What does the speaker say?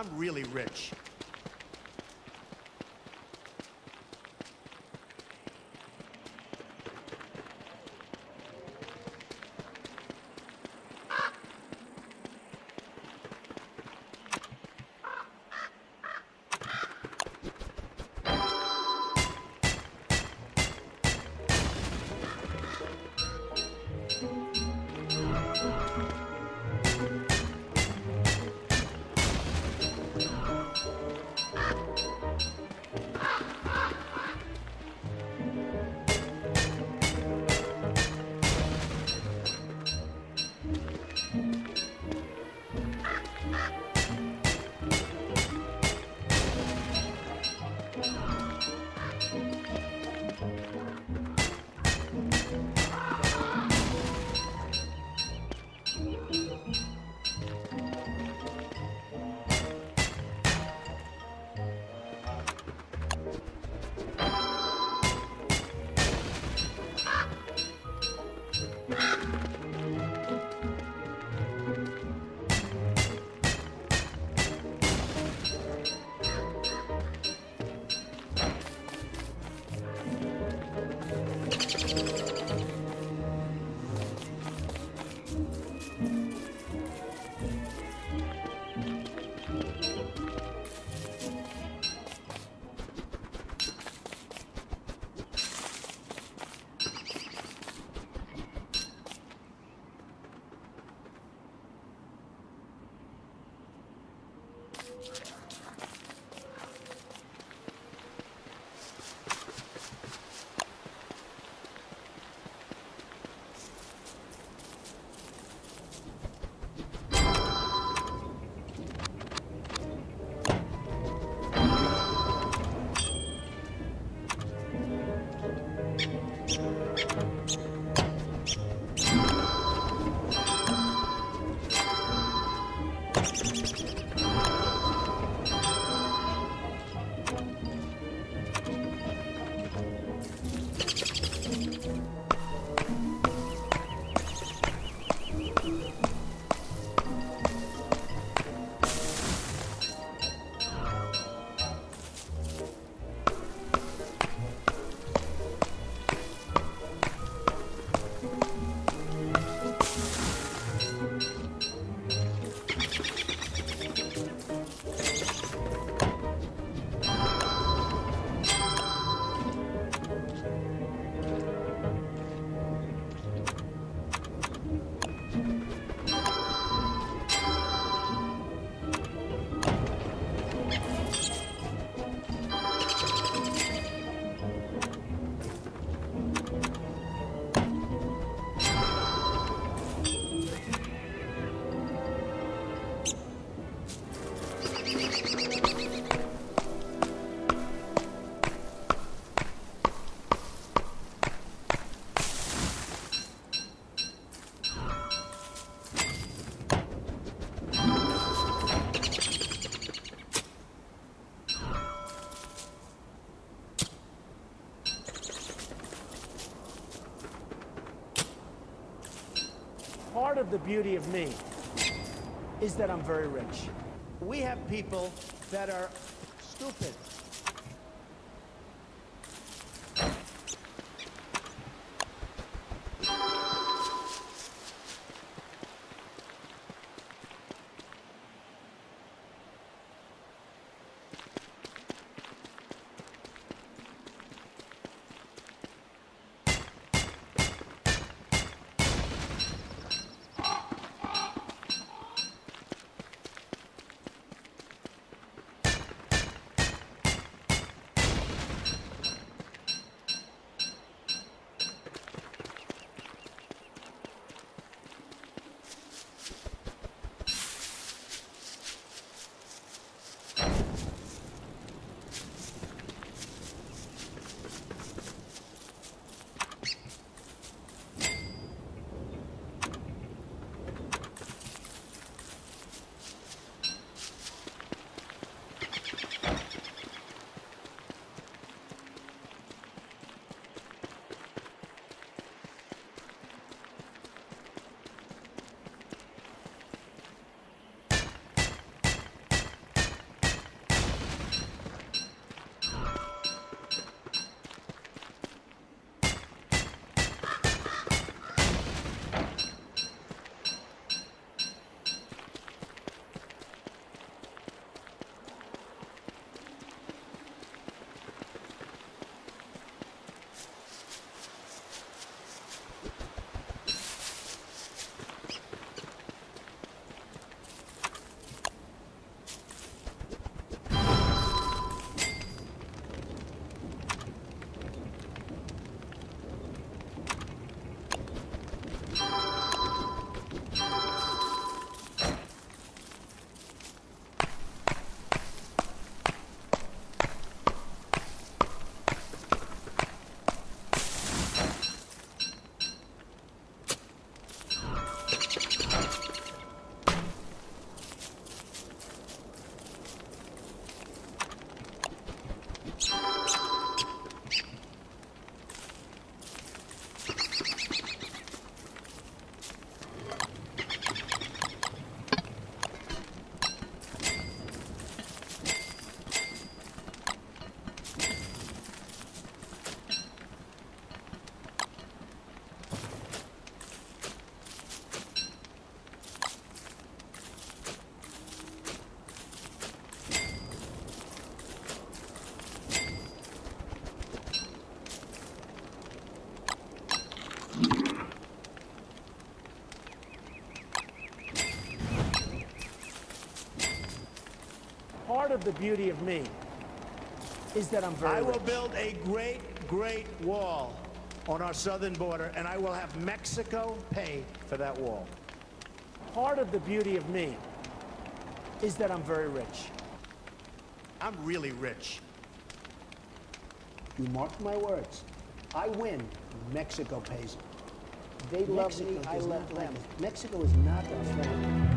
I'm really rich. Part of the beauty of me is that I'm very rich. We have people that are stupid. Part of the beauty of me is that I'm very rich. I will build a great, great wall on our southern border, and I will have Mexico pay for that wall. Part of the beauty of me is that I'm very rich. I'm really rich. You mark my words. I win, Mexico pays. They love me, I love them. Mexico is not a friend.